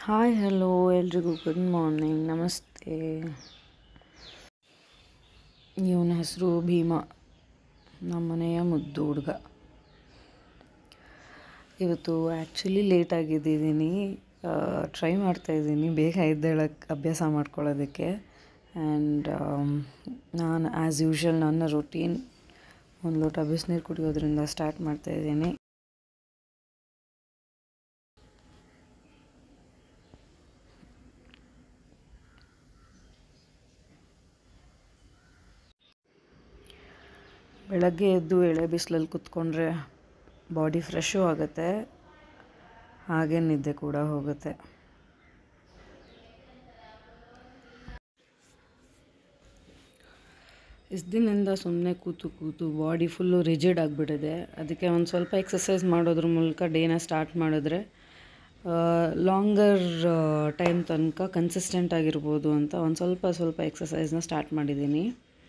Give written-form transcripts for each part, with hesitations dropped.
Hi hello ಎಲ್ರಿಗೂ good morning ನಮಸ್ತೆ. ಇವನ ಹೆಸರು ಭೀಮಾ, ನಮ್ಮನೆಯ ಮುದ್ದು ಹುಡುಗ. ಇವತ್ತು ಆ್ಯಕ್ಚುಲಿ ಲೇಟಾಗಿದ್ದೀನಿ. ಟ್ರೈ ಮಾಡ್ತಾಯಿದ್ದೀನಿ ಬೇಗ ಎದ್ದೇಳಕ್ಕೆ ಅಭ್ಯಾಸ ಮಾಡ್ಕೊಳ್ಳೋದಕ್ಕೆ. ಆ್ಯಂಡ್ ನಾನು ಆ್ಯಸ್ ಯೂಶ್ವಲ್ ನನ್ನ ರೊಟೀನ್ ಒಂದು ಲೋಟ ಬಿಸಿನೀರು ಕುಡಿಯೋದ್ರಿಂದ ಸ್ಟಾರ್ಟ್ ಮಾಡ್ತಾಯಿದ್ದೀನಿ. ಬೆಳಗ್ಗೆ ಎದ್ದು ಎಳೆ ಬಿಸಿಲಲ್ಲಿ ಕೂತ್ಕೊಂಡ್ರೆ ಬಾಡಿ ಫ್ರೆಶು ಆಗುತ್ತೆ, ಹಾಗೆ ನಿದ್ದೆ ಕೂಡ ಹೋಗುತ್ತೆ. ಇಷ್ಟು ದಿನದಿಂದ ಸುಮ್ಮನೆ ಕೂತು ಬಾಡಿ ಫುಲ್ಲು ರಿಜಿಡ್ ಆಗಿಬಿಟ್ಟಿದೆ. ಅದಕ್ಕೆ ಒಂದು ಸ್ವಲ್ಪ ಎಕ್ಸಸೈಸ್ ಮಾಡೋದ್ರ ಮೂಲಕ ಡೇನ ಸ್ಟಾರ್ಟ್ ಮಾಡಿದ್ರೆ ಲಾಂಗರ್ ಟೈಮ್ ತನಕ ಕನ್ಸಿಸ್ಟೆಂಟ್ ಆಗಿರ್ಬೋದು ಅಂತ ಒಂದು ಸ್ವಲ್ಪ ಎಕ್ಸಸೈಸ್ನ ಸ್ಟಾರ್ಟ್ ಮಾಡಿದ್ದೀನಿ.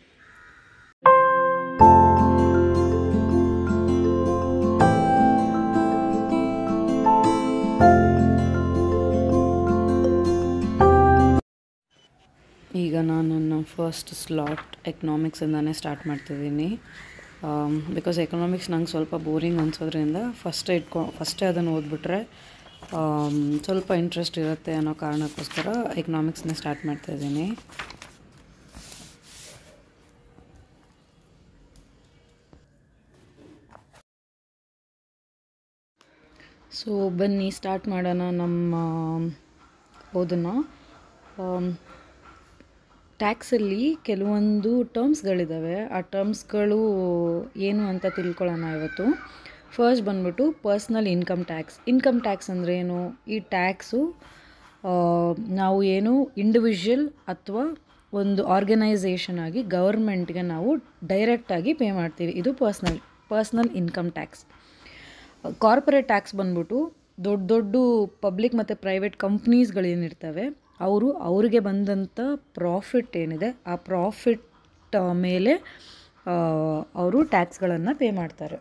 ಈಗ ನಾನು ನನ್ನ ಫಸ್ಟ್ ಸ್ಲಾಟ್ ಎಕನಾಮಿಕ್ಸಿಂದನೇ ಸ್ಟಾರ್ಟ್ ಮಾಡ್ತಿದ್ದೀನಿ. ಬಿಕಾಸ್ ಎಕನಾಮಿಕ್ಸ್ ನಂಗೆ ಸ್ವಲ್ಪ ಬೋರಿಂಗ್ ಅನಿಸೋದ್ರಿಂದ ಫಸ್ಟೇ ಅದನ್ನು ಓದ್ಬಿಟ್ರೆ ಸ್ವಲ್ಪ ಇಂಟ್ರೆಸ್ಟ್ ಇರುತ್ತೆ ಅನ್ನೋ ಕಾರಣಕ್ಕೋಸ್ಕರ ಎಕನಾಮಿಕ್ಸ್ನ ಸ್ಟಾರ್ಟ್ ಮಾಡ್ತಾಯಿದ್ದೀನಿ. ಸೊ ಬನ್ನಿ ಸ್ಟಾರ್ಟ್ ಮಾಡೋಣ ನಮ್ಮ ಓದನ್ನು. ಟ್ಯಾಕ್ಸಲ್ಲಿ ಕೆಲವೊಂದು ಟರ್ಮ್ಸ್ಗಳಿದ್ದಾವೆ. ಆ ಟರ್ಮ್ಸ್ಗಳು ಏನು ಅಂತ ತಿಳ್ಕೊಳ್ಳೋಣ ಇವತ್ತು. ಫಸ್ಟ್ ಬಂದ್ಬಿಟ್ಟು ಪರ್ಸ್ನಲ್ ಇನ್ಕಮ್ ಟ್ಯಾಕ್ಸ್ ಅಂದರೆ ಏನು? ಈ ಟ್ಯಾಕ್ಸು ನಾವು ಏನು ಇಂಡಿವಿಜುವಲ್ ಅಥವಾ ಒಂದು ಆರ್ಗನೈಸೇಷನ್ ಆಗಿ ಗೌರ್ಮೆಂಟ್ಗೆ ನಾವು ಡೈರೆಕ್ಟಾಗಿ ಪೇ ಮಾಡ್ತೀವಿ. ಇದು personal income tax. Corporate tax ಬಂದ್ಬಿಟ್ಟು ದೊಡ್ಡ ಪಬ್ಲಿಕ್ ಮತ್ತು ಪ್ರೈವೇಟ್ ಕಂಪ್ನೀಸ್ಗಳೇನಿರ್ತವೆ ಅವ್ರಿಗೆ ಬಂದಂಥ ಪ್ರಾಫಿಟ್ ಏನಿದೆ ಆ ಪ್ರಾಫಿಟ್ ಮೇಲೆ ಅವರು ಟ್ಯಾಕ್ಸ್ಗಳನ್ನು ಪೇ ಮಾಡ್ತಾರೆ.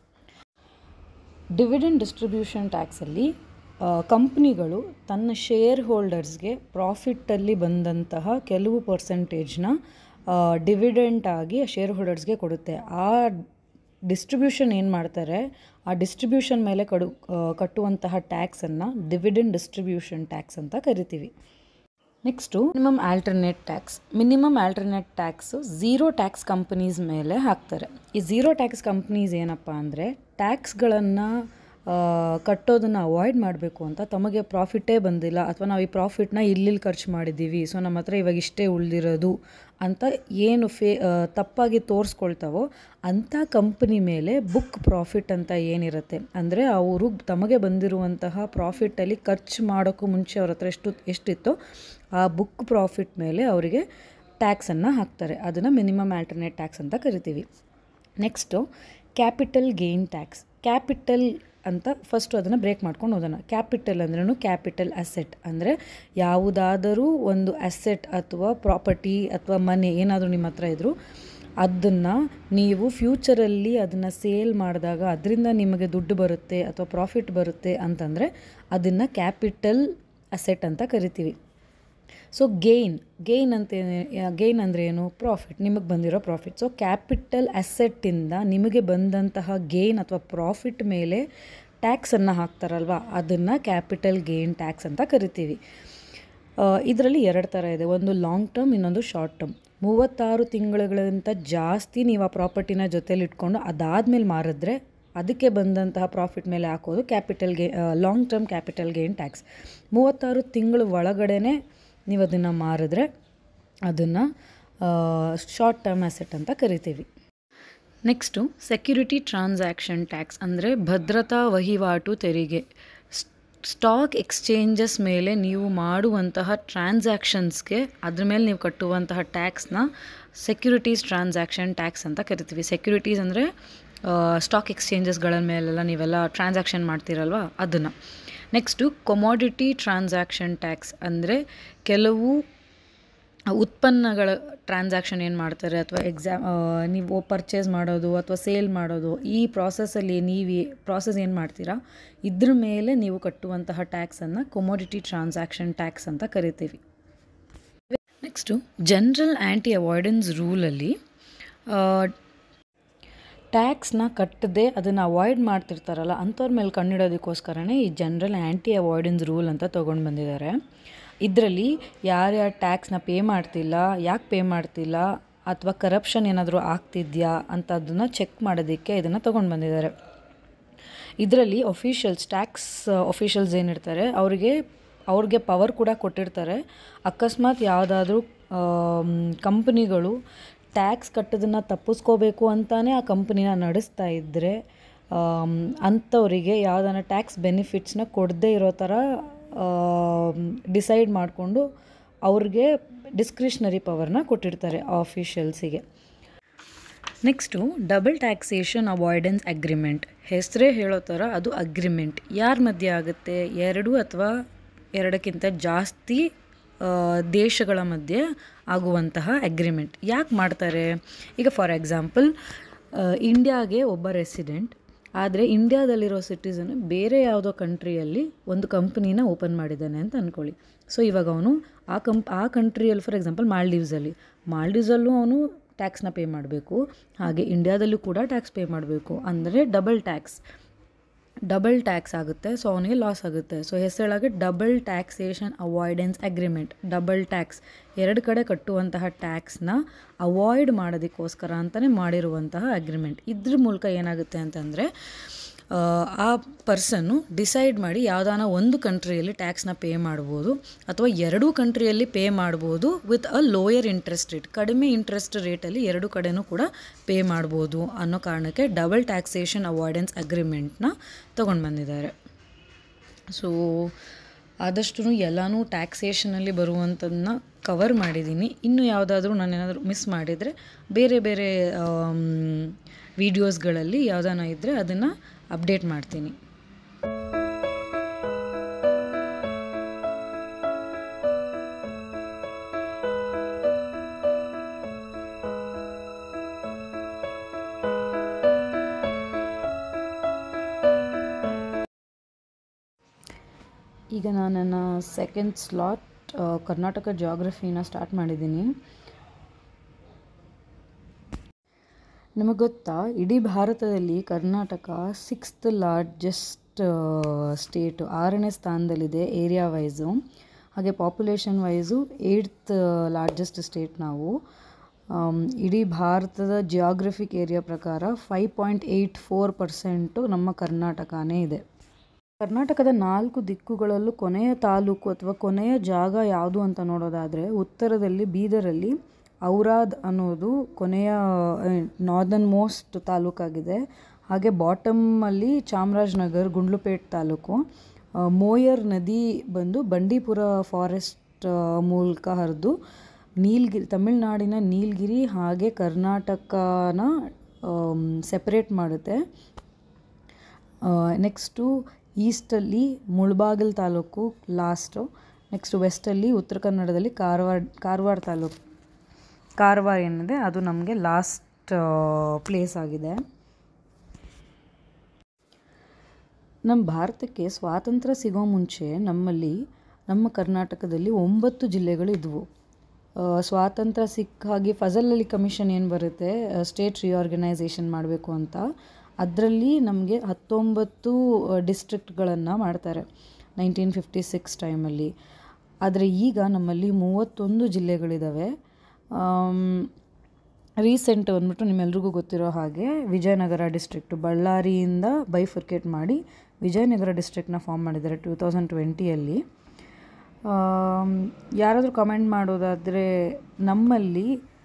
ಡಿವಿಡೆಂಡ್ ಡಿಸ್ಟ್ರಿಬ್ಯೂಷನ್ ಟ್ಯಾಕ್ಸಲ್ಲಿ ಕಂಪ್ನಿಗಳು ತನ್ನ ಶೇರ್ ಹೋಲ್ಡರ್ಸ್ಗೆ ಪ್ರಾಫಿಟ್ಟಲ್ಲಿ ಬಂದಂತಹ ಕೆಲವು ಪರ್ಸೆಂಟೇಜ್ನ ಡಿವಿಡೆಂಟ್ ಆಗಿ ಶೇರ್ ಹೋಲ್ಡರ್ಸ್ಗೆ ಕೊಡುತ್ತೆ. ಆ ಡಿಸ್ಟ್ರಿಬ್ಯೂಷನ್ ಏನು ಮಾಡ್ತಾರೆ, ಆ ಡಿಸ್ಟ್ರಿಬ್ಯೂಷನ್ ಮೇಲೆ ಕಟ್ಟುವಂತಹ ಟ್ಯಾಕ್ಸನ್ನು ಡಿವಿಡೆಂಡ್ ಡಿಸ್ಟ್ರಿಬ್ಯೂಷನ್ ಟ್ಯಾಕ್ಸ್ ಅಂತ ಕರಿತೀವಿ. Next minimum alternate tax zero tax companies ಮೇಲೆ ಹಾಕ್ತಾರೆ. ಈ ಝೀರೋ ಟ್ಯಾಕ್ಸ್ ಕಂಪ್ನೀಸ್ ಏನಪ್ಪ ಅಂದರೆ ಟ್ಯಾಕ್ಸ್ಗಳನ್ನು ಕಟ್ಟೋದನ್ನು ಅವಾಯ್ಡ್ ಮಾಡಬೇಕು ಅಂತ ತಮಗೆ ಪ್ರಾಫಿಟ್ಟೇ ಬಂದಿಲ್ಲ ಅಥವಾ ನಾವು ಈ ಪ್ರಾಫಿಟ್ನ ಇಲ್ಲಿ ಖರ್ಚು ಮಾಡಿದ್ದೀವಿ, ಸೊ ನಮ್ಮ ಹತ್ರ ಇವಾಗ ಇಷ್ಟೇ ಉಳಿದಿರೋದು ಅಂತ ಏನು ತಪ್ಪಾಗಿ ತೋರಿಸ್ಕೊಳ್ತಾವೋ ಅಂಥ ಕಂಪ್ನಿ ಮೇಲೆ ಬುಕ್ ಪ್ರಾಫಿಟ್ ಅಂತ ಏನಿರುತ್ತೆ, ಅಂದರೆ ಅವರು ತಮಗೆ ಬಂದಿರುವಂತಹ ಪ್ರಾಫಿಟ್ಟಲ್ಲಿ ಖರ್ಚು ಮಾಡೋಕ್ಕೂ ಮುಂಚೆ ಅವ್ರ ಹತ್ರ ಎಷ್ಟಿತ್ತೋ ಆ ಬುಕ್ ಪ್ರಾಫಿಟ್ ಮೇಲೆ ಅವರಿಗೆ ಟ್ಯಾಕ್ಸನ್ನು ಹಾಕ್ತಾರೆ. ಅದನ್ನು ಮಿನಿಮಮ್ ಆಲ್ಟರ್ನೇಟ್ ಟ್ಯಾಕ್ಸ್ ಅಂತ ಕರಿತೀವಿ. Next capital gain tax. Capital ಅಂತ ಫಸ್ಟು ಅದನ್ನು ಬ್ರೇಕ್ ಮಾಡ್ಕೊಂಡು ಹೋಗೋಣ. ಕ್ಯಾಪಿಟಲ್ ಅಂದ್ರೂ ಕ್ಯಾಪಿಟಲ್ ಅಸೆಟ್ ಅಂದರೆ ಯಾವುದಾದರೂ ಒಂದು ಅಸೆಟ್ ಅಥವಾ ಪ್ರಾಪರ್ಟಿ ಅಥವಾ ಮನೆ ಏನಾದರೂ ನಿಮ್ಮ ಹತ್ರ ಇದ್ದರೂ ಅದನ್ನು ನೀವು ಫ್ಯೂಚರಲ್ಲಿ ಅದನ್ನು ಸೇಲ್ ಮಾಡಿದಾಗ ಅದರಿಂದ ನಿಮಗೆ ದುಡ್ಡು ಬರುತ್ತೆ ಅಥವಾ ಪ್ರಾಫಿಟ್ ಬರುತ್ತೆ ಅಂತಂದರೆ ಅದನ್ನು ಕ್ಯಾಪಿಟಲ್ ಅಸೆಟ್ ಅಂತ ಕರಿತೀವಿ. ಸೊ ಗೇನ್ ಅಂದರೆ ಏನು? ಪ್ರಾಫಿಟ್, ನಿಮಗೆ ಬಂದಿರೋ ಪ್ರಾಫಿಟ್. ಸೊ ಕ್ಯಾಪಿಟಲ್ ಅಸೆಟ್ಟಿಂದ ನಿಮಗೆ ಬಂದಂತಹ ಗೇನ್ ಅಥವಾ ಪ್ರಾಫಿಟ್ ಮೇಲೆ ಟ್ಯಾಕ್ಸನ್ನು ಹಾಕ್ತಾರಲ್ವ, ಅದನ್ನು ಕ್ಯಾಪಿಟಲ್ ಗೇನ್ ಟ್ಯಾಕ್ಸ್ ಅಂತ ಕರಿತೀವಿ. ಇದರಲ್ಲಿ 2 ಥರ ಇದೆ, ಒಂದು ಲಾಂಗ್ ಟರ್ಮ್, ಇನ್ನೊಂದು ಶಾರ್ಟ್ ಟರ್ಮ್. 36 ತಿಂಗಳುಗಳಿಗಿಂತ ಜಾಸ್ತಿ ನೀವು ಆ ಪ್ರಾಪರ್ಟಿನ ಜೊತೇಲಿ ಇಟ್ಕೊಂಡು ಅದಾದಮೇಲೆ ಮಾರಿದ್ರೆ ಅದಕ್ಕೆ ಬಂದಂತಹ ಪ್ರಾಫಿಟ್ ಮೇಲೆ ಹಾಕೋದು long term capital gain tax. 36 ತಿಂಗಳು ಒಳಗಡೆನೆ ನೀವು ಅದನ್ನು ಮಾರಿದ್ರೆ ಅದನ್ನು ಶಾರ್ಟ್ ಟರ್ಮ್ ಅಸೆಟ್ ಅಂತ ಕರಿತೀವಿ. ನೆಕ್ಸ್ಟು ಸೆಕ್ಯೂರಿಟಿ ಟ್ರಾನ್ಸಾಕ್ಷನ್ ಟ್ಯಾಕ್ಸ್ ಅಂದರೆ ಭದ್ರತಾ ವಹಿವಾಟು ತೆರಿಗೆ. ಸ್ಟಾಕ್ ಎಕ್ಸ್ಚೇಂಜಸ್ ಮೇಲೆ ನೀವು ಮಾಡುವಂತಹ ಟ್ರಾನ್ಸಾಕ್ಷನ್ಸ್ಗೆ ಅದ್ರ ಮೇಲೆ ನೀವು ಕಟ್ಟುವಂತಹ ಟ್ಯಾಕ್ಸ್ನ ಸೆಕ್ಯೂರಿಟೀಸ್ ಟ್ರಾನ್ಸಾಕ್ಷನ್ ಟ್ಯಾಕ್ಸ್ ಅಂತ ಕರಿತೀವಿ. ಸೆಕ್ಯೂರಿಟೀಸ್ ಅಂದರೆ ಸ್ಟಾಕ್ ಎಕ್ಸ್ಚೇಂಜಸ್ಗಳ ಮೇಲೆಲ್ಲ ನೀವೆಲ್ಲ ಟ್ರಾನ್ಸಾಕ್ಷನ್ ಮಾಡ್ತೀರಲ್ವ ಅದನ್ನು. ನೆಕ್ಸ್ಟು ಕೊಮಾಡಿಟಿ ಟ್ರಾನ್ಸಾಕ್ಷನ್ ಟ್ಯಾಕ್ಸ್ ಅಂದರೆ ಕೆಲವು ಉತ್ಪನ್ನಗಳ ಟ್ರಾನ್ಸಾಕ್ಷನ್ ಏನು ಮಾಡ್ತಾರೆ ಅಥವಾ ನೀವು ಪರ್ಚೇಸ್ ಮಾಡೋದು ಅಥವಾ ಸೇಲ್ ಮಾಡೋದು, ಈ ಪ್ರಾಸೆಸ್ಸಲ್ಲಿ ನೀವು ಪ್ರಾಸೆಸ್ ಏನು ಮಾಡ್ತೀರಾ ಇದ್ರ ಮೇಲೆ ನೀವು ಕಟ್ಟುವಂತಹ ಟ್ಯಾಕ್ಸನ್ನು ಕಮೋಡಿಟಿ ಟ್ರಾನ್ಸಾಕ್ಷನ್ ಟ್ಯಾಕ್ಸ್ ಅಂತ ಕರಿತೀವಿ. ನೆಕ್ಸ್ಟು ಜನರಲ್ ಆ್ಯಂಟಿ ಅವಾಯ್ಡೆನ್ಸ್ ರೂಲಲ್ಲಿ ಟ್ಯಾಕ್ಸ್ನ ಕಟ್ಟದೆ ಅದನ್ನು ಅವಾಯ್ಡ್ ಮಾಡ್ತಿರ್ತಾರಲ್ಲ ಅಂಥವ್ರ ಮೇಲೆ ಕಣ್ಣಿಡೋದಕ್ಕೋಸ್ಕರನೇ ಈ ಜನರಲ್ ಆ್ಯಂಟಿ ಅವಾಯ್ಡೆನ್ಸ್ ರೂಲ್ ಅಂತ ತೊಗೊಂಡು ಬಂದಿದ್ದಾರೆ. ಇದರಲ್ಲಿ ಯಾರ್ಯಾರು ಟ್ಯಾಕ್ಸ್ನ ಪೇ ಮಾಡ್ತಿಲ್ಲ, ಯಾಕೆ ಪೇ ಮಾಡ್ತಿಲ್ಲ, ಅಥವಾ ಕರಪ್ಷನ್ ಏನಾದರೂ ಆಗ್ತಿದೆಯಾ ಅಂತ ಅದನ್ನು ಚೆಕ್ ಮಾಡೋದಕ್ಕೆ ಇದನ್ನು ತೊಗೊಂಡು ಬಂದಿದ್ದಾರೆ. ಇದರಲ್ಲಿ ಟ್ಯಾಕ್ಸ್ ಅಫಿಷಿಯಲ್ಸ್ ಏನಿರ್ತಾರೆ ಅವ್ರಿಗೆ ಪವರ್ ಕೂಡ ಕೊಟ್ಟಿರ್ತಾರೆ. ಅಕಸ್ಮಾತ್ ಯಾವುದಾದ್ರೂ ಕಂಪ್ನಿಗಳು ಟ್ಯಾಕ್ಸ್ ಕಟ್ಟೋದನ್ನು ತಪ್ಪಿಸ್ಕೋಬೇಕು ಅಂತಾನೆ ಆ ಕಂಪ್ನಿನ ನಡೆಸ್ತಾ ಇದ್ದರೆ ಅಂಥವರಿಗೆ ಯಾವುದಾನ ಟ್ಯಾಕ್ಸ್ ಬೆನಿಫಿಟ್ಸ್ನ ಕೊಡದೇ ಇರೋ ಥರ ಡಿಸೈಡ್ ಮಾಡಿಕೊಂಡು ಅವ್ರಿಗೆ ಡಿಸ್ಕ್ರಿಷನರಿ ಪವರ್ನ ಕೊಟ್ಟಿರ್ತಾರೆ ಆಫೀಷಿಯಲ್ಸಿಗೆ. Next double taxation avoidance agreement. ಹೆಸರೇ ಹೇಳೋ ಥರ ಅದು ಅಗ್ರಿಮೆಂಟ್. ಯಾರ ಮಧ್ಯೆ ಆಗುತ್ತೆ? 2 ಅಥವಾ 2ಕ್ಕಿಂತ ಜಾಸ್ತಿ ದೇಶಗಳ ಮಧ್ಯೆ ಆಗುವಂತಹ ಅಗ್ರಿಮೆಂಟ್. ಯಾಕೆ ಮಾಡ್ತಾರೆ? ಈಗ ಫಾರ್ ಎಕ್ಸಾಂಪಲ್ ಇಂಡಿಯಾಗೆ ಒಬ್ಬ ರೆಸಿಡೆಂಟ್, ಆದರೆ ಇಂಡಿಯಾದಲ್ಲಿರೋ ಸಿಟಿಸನ್ ಬೇರೆ ಯಾವುದೋ ಕಂಟ್ರಿಯಲ್ಲಿ ಒಂದು ಕಂಪ್ನಿನ ಓಪನ್ ಮಾಡಿದ್ದಾನೆ ಅಂತ ಅಂದ್ಕೊಳ್ಳಿ. ಸೊ ಇವಾಗ ಅವನು ಆ ಕಂಟ್ರಿಯಲ್ಲಿ ಫಾರ್ ಎಕ್ಸಾಂಪಲ್ ಮಾಲ್ಡೀವ್ಸಲ್ಲೂ ಅವನು ಟ್ಯಾಕ್ಸ್ನ ಪೇ ಮಾಡಬೇಕು, ಹಾಗೆ ಇಂಡಿಯಾದಲ್ಲೂ ಕೂಡ ಟ್ಯಾಕ್ಸ್ ಪೇ ಮಾಡಬೇಕು. ಅಂದರೆ ಡಬಲ್ ಟ್ಯಾಕ್ಸ್ ಆಗುತ್ತೆ. ಸೊ ಅವನಿಗೆ ಲಾಸ್ ಆಗುತ್ತೆ. ಸೊ ಹೆಸರಾಗಿ double taxation avoidance agreement. Double tax, 2 ಕಡೆ ಕಟ್ಟುವಂತಹ ಟ್ಯಾಕ್ಸ್ನ ಅವಾಯ್ಡ್ ಮಾಡೋದಕ್ಕೋಸ್ಕರ ಅಂತಲೇ ಮಾಡಿರುವಂತಹ ಅಗ್ರಿಮೆಂಟ್. ಇದ್ರ ಮೂಲಕ ಏನಾಗುತ್ತೆ ಅಂತಂದರೆ ಆ ಪರ್ಸನ್ನು ಡಿಸೈಡ್ ಮಾಡಿ ಯಾವುದಾನ ಒಂದು ಕಂಟ್ರಿಯಲ್ಲಿ ಟ್ಯಾಕ್ಸ್ನ ಪೇ ಮಾಡ್ಬೋದು ಅಥವಾ 2 ಕಂಟ್ರಿಯಲ್ಲಿ ಪೇ ಮಾಡ್ಬೋದು with a lower interest rate. ಕಡಿಮೆ ಇಂಟ್ರೆಸ್ಟ್ ರೇಟಲ್ಲಿ 2 ಕಡೆನೂ ಕೂಡ ಪೇ ಮಾಡ್ಬೋದು ಅನ್ನೋ ಕಾರಣಕ್ಕೆ ಡಬಲ್ ಟ್ಯಾಕ್ಸೇಷನ್ ಅವಾಯ್ಡೆನ್ಸ್ ಅಗ್ರಿಮೆಂಟ್ನ ತೊಗೊಂಡು ಬಂದಿದ್ದಾರೆ. ಸೊ ಆದಷ್ಟು ಎಲ್ಲನೂ ಟ್ಯಾಕ್ಸೇಷನಲ್ಲಿ ಬರುವಂಥದ್ದನ್ನ ಕವರ್ ಮಾಡಿದ್ದೀನಿ. ಇನ್ನೂ ಯಾವುದಾದ್ರೂ ನಾನೇನಾದರೂ ಮಿಸ್ ಮಾಡಿದರೆ ಬೇರೆ ವೀಡಿಯೋಸ್ಗಳಲ್ಲಿ ಯಾವುದಾನ ಇದ್ದರೆ ಅದನ್ನು ಅಪ್ಡೇಟ್ ಮಾಡ್ತೀನಿ. ಈಗ ನಾನು ನನ್ನ ಸೆಕೆಂಡ್ ಸ್ಲಾಟ್ ಕರ್ನಾಟಕ ಜಿಯೋಗ್ರಫಿನ ಸ್ಟಾರ್ಟ್ ಮಾಡಿದ್ದೀನಿ. ನಿಮಗೆ ಗೊತ್ತಾ, ಇಡೀ ಭಾರತದಲ್ಲಿ ಕರ್ನಾಟಕ 6th ಲಾರ್ಜೆಸ್ಟ್ ಸ್ಟೇಟು, 6ನೇ ಸ್ಥಾನದಲ್ಲಿದೆ ಏರಿಯಾ ವೈಸು. ಹಾಗೆ population wise 8th largest state ನಾವು. ಇಡೀ ಭಾರತದ ಜಿಯೋಗ್ರಫಿಕ್ ಏರಿಯಾ ಪ್ರಕಾರ 5.84% ನಮ್ಮ ಕರ್ನಾಟಕನೇ ಇದೆ. ಕರ್ನಾಟಕದ 4 ದಿಕ್ಕುಗಳಲ್ಲೂ ಕೊನೆಯ ತಾಲೂಕು ಅಥವಾ ಕೊನೆಯ ಜಾಗ ಯಾವುದು ಅಂತ ನೋಡೋದಾದರೆ, ಉತ್ತರದಲ್ಲಿ ಬೀದರಲ್ಲಿ ಔರಾದ್ ಅನ್ನೋದು ಕೊನೆಯ ನಾರ್ದರ್ನ್ ಮೋಸ್ಟ್ ತಾಲೂಕಾಗಿದೆ. ಹಾಗೆ ಬಾಟಮಲ್ಲಿ ಚಾಮರಾಜನಗರ್ ಗುಂಡ್ಲುಪೇಟ್ ತಾಲೂಕು. ಮೋಯರ್ ನದಿ ಬಂದು ಬಂಡೀಪುರ ಫಾರೆಸ್ಟ್ ಮೂಲಕ ಹರಿದು ತಮಿಳುನಾಡಿನ ನೀಲಗಿರಿ ಹಾಗೆ ಕರ್ನಾಟಕನ ಸೆಪರೇಟ್ ಮಾಡುತ್ತೆ. ನೆಕ್ಸ್ಟು ಈಸ್ಟಲ್ಲಿ ಮುಳಬಾಗಿಲು ತಾಲೂಕು ಲಾಸ್ಟು. ನೆಕ್ಸ್ಟು ವೆಸ್ಟಲ್ಲಿ ಉತ್ತರ ಕನ್ನಡದಲ್ಲಿ ಕಾರವಾರ ತಾಲೂಕು. ಕಾರವಾರ ಏನಿದೆ ಅದು ನಮಗೆ ಲಾಸ್ಟ್ ಪ್ಲೇಸ್ ಆಗಿದೆ. ನಮ್ಮ ಭಾರತಕ್ಕೆ ಸ್ವಾತಂತ್ರ್ಯ ಸಿಗೋ ಮುಂಚೆ ನಮ್ಮ ಕರ್ನಾಟಕದಲ್ಲಿ 9 ಜಿಲ್ಲೆಗಳು ಇದ್ವು. ಸ್ವಾತಂತ್ರ್ಯ ಸಿಕ್ಕ ಹಾಗೆ ಫಜಲ್ ಅಲಿ ಕಮಿಷನ್ ಏನು ಬರುತ್ತೆ ಸ್ಟೇಟ್ ರಿಆರ್ಗನೈಸೇಷನ್ ಮಾಡಬೇಕು ಅಂತ, ಅದರಲ್ಲಿ ನಮಗೆ 19 ಡಿಸ್ಟ್ರಿಕ್ಟ್ಗಳನ್ನು ಮಾಡ್ತಾರೆ 1956 ಟೈಮಲ್ಲಿ. ಆದರೆ ಈಗ ನಮ್ಮಲ್ಲಿ 31 ಜಿಲ್ಲೆಗಳಿದ್ದಾವೆ. ರೀಸೆಂಟ್ ಬಂದ್ಬಿಟ್ಟು ನಿಮ್ಮೆಲ್ರಿಗೂ ಗೊತ್ತಿರೋ ಹಾಗೆ ವಿಜಯನಗರ ಡಿಸ್ಟ್ರಿಕ್ಟು ಬಳ್ಳಾರಿಯಿಂದ ಬೈಫರ್ಕೇಟ್ ಮಾಡಿ ವಿಜಯನಗರ ಡಿಸ್ಟ್ರಿಕ್ಟ್ನ ಫಾರ್ಮ್ ಮಾಡಿದ್ದಾರೆ 2020ಯಲ್ಲಿ. ಯಾರಾದರೂ ಕಮೆಂಟ್ ಮಾಡೋದಾದರೆ, ನಮ್ಮಲ್ಲಿ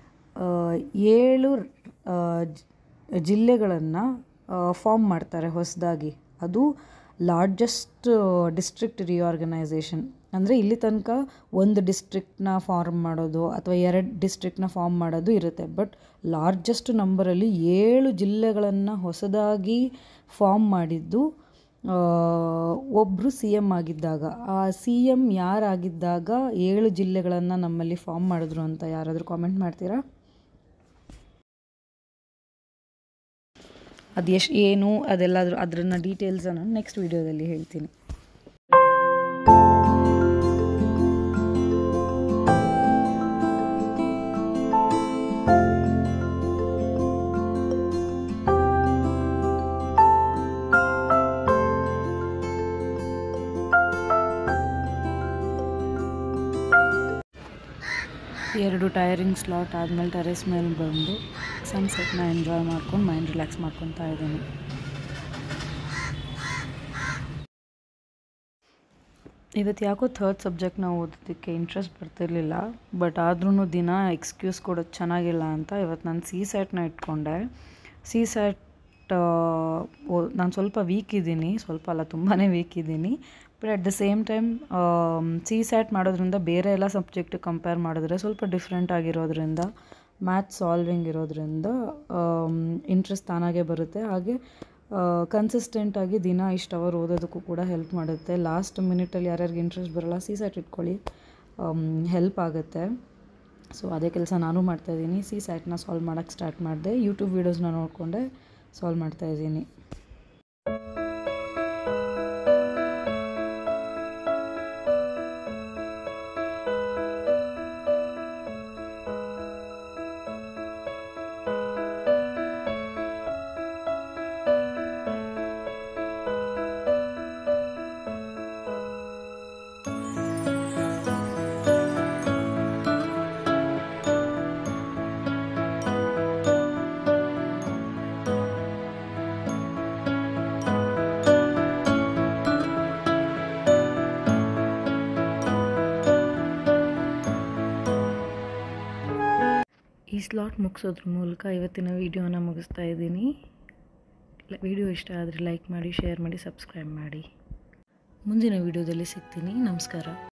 7 ಜಿಲ್ಲೆಗಳನ್ನು ಫಾರ್ಮ್ ಮಾಡ್ತಾರೆ ಹೊಸದಾಗಿ. ಅದು ಲಾರ್ಜೆಸ್ಟ್ ಡಿಸ್ಟ್ರಿಕ್ಟ್ ರಿಆರ್ಗನೈಸೇಷನ್. ಅಂದರೆ ಇಲ್ಲಿ ತನಕ ಒಂದು ಡಿಸ್ಟ್ರಿಕ್ಟ್ನ ಫಾರ್ಮ್ ಮಾಡೋದು ಅಥವಾ 2 ಡಿಸ್ಟ್ರಿಕ್ಟ್ನ ಫಾರ್ಮ್ ಮಾಡೋದು ಇರುತ್ತೆ. ಬಟ್ ಲಾರ್ಜೆಸ್ಟ್ ನಂಬರಲ್ಲಿ 7 ಜಿಲ್ಲೆಗಳನ್ನು ಹೊಸದಾಗಿ ಫಾರ್ಮ್ ಮಾಡಿದ್ದು ಒಬ್ಬರು ಸಿ ಎಮ್ ಆಗಿದ್ದಾಗ, ಆ ಸಿ ಎಮ್ ಯಾರಾಗಿದ್ದಾಗ 7 ಜಿಲ್ಲೆಗಳನ್ನು ನಮ್ಮಲ್ಲಿ ಫಾರ್ಮ್ ಮಾಡಿದ್ರು ಅಂತ ಯಾರಾದರೂ ಕಾಮೆಂಟ್ ಮಾಡ್ತೀರಾ? ಅದು ಏನು ಅದೆಲ್ಲಾದರೂ ಅದನ್ನ ಡೀಟೇಲ್ಸನ್ನು ನೆಕ್ಸ್ಟ್ ವೀಡಿಯೋದಲ್ಲಿ ಹೇಳ್ತೀನಿ. ಎರಡು ಟೈರಿಂಗ್ ಸ್ಲಾಟ್ ಆದಮೇಲೆ ಟೆರೆಸ್ ಮೇಲೆ ಬಂದು ಸನ್ಸೆಟ್ನ ಎಂಜಾಯ್ ಮಾಡ್ಕೊಂಡು ಮೈಂಡ್ ರಿಲ್ಯಾಕ್ಸ್ ಮಾಡ್ಕೊತಾ ಇದ್ದೀನಿ. ಇವತ್ತು ಯಾಕೋ ಥರ್ಡ್ ಸಬ್ಜೆಕ್ಟ್ನ ಓದೋದಕ್ಕೆ ಇಂಟ್ರೆಸ್ಟ್ ಬರ್ತಿರ್ಲಿಲ್ಲ, ಬಟ್ ಆದ್ರೂ ದಿನ ಎಕ್ಸ್ಕ್ಯೂಸ್ ಕೊಡೋದು ಚೆನ್ನಾಗಿಲ್ಲ ಅಂತ ಇವತ್ತು ನಾನು CSATನ ಇಟ್ಕೊಂಡೆ. CSAT ನಾನು ಸ್ವಲ್ಪ ವೀಕ್ ಇದ್ದೀನಿ, ಸ್ವಲ್ಪ ಅಲ್ಲ ತುಂಬಾ ವೀಕ್ ಇದ್ದೀನಿ. But at the same time CSAT ಮಾಡೋದ್ರಿಂದ ಬೇರೆ ಎಲ್ಲ ಸಬ್ಜೆಕ್ಟ್ ಕಂಪೇರ್ ಮಾಡಿದ್ರೆ ಸ್ವಲ್ಪ ಡಿಫ್ರೆಂಟ್ ಆಗಿರೋದ್ರಿಂದ, ಮ್ಯಾಥ್ಸ್ ಸಾಲ್ವಿಂಗ್ ಇರೋದ್ರಿಂದ ಇಂಟ್ರೆಸ್ಟ್ ತಾನಾಗೇ ಬರುತ್ತೆ. ಹಾಗೆ ಕನ್ಸಿಸ್ಟೆಂಟಾಗಿ ದಿನ ಇಷ್ಟು ಅವರ್ ಓದೋದಕ್ಕೂ ಕೂಡ ಹೆಲ್ಪ್ ಮಾಡುತ್ತೆ. ಲಾಸ್ಟ್ ಮಿನಿಟಲ್ಲಿ ಯಾರ್ಯಾರಿಗೆ ಇಂಟ್ರೆಸ್ಟ್ ಬರೋಲ್ಲ CSAT ಇಟ್ಕೊಳ್ಳಿ, ಹೆಲ್ಪ್ ಆಗುತ್ತೆ. ಸೊ ಅದೇ ಕೆಲಸ ನಾನು ಮಾಡ್ತಾಯಿದ್ದೀನಿ. CSATನ ಸಾಲ್ವ್ ಮಾಡೋಕ್ಕೆ ಸ್ಟಾರ್ಟ್ ಮಾಡಿದೆ. ಯೂಟ್ಯೂಬ್ ವೀಡಿಯೋಸ್ನ ನೋಡಿಕೊಂಡೆ ಸಾಲ್ವ್ ಮಾಡ್ತಾಯಿದ್ದೀನಿ. ಈ ಸ್ಲಾಟ್ ಮುಗಿಸೋದ್ರ ಮೂಲಕ ಇವತ್ತಿನ ವೀಡಿಯೋನ ಮುಗಿಸ್ತಾ ಇದ್ದೀನಿ. ವಿಡಿಯೋ ಇಷ್ಟ ಆದರೆ ಲೈಕ್ ಮಾಡಿ, ಶೇರ್ ಮಾಡಿ, ಸಬ್ಸ್ಕ್ರೈಬ್ ಮಾಡಿ. ಮುಂದಿನ ವೀಡಿಯೋದಲ್ಲಿ ಸಿಗ್ತೀನಿ. ನಮಸ್ಕಾರ.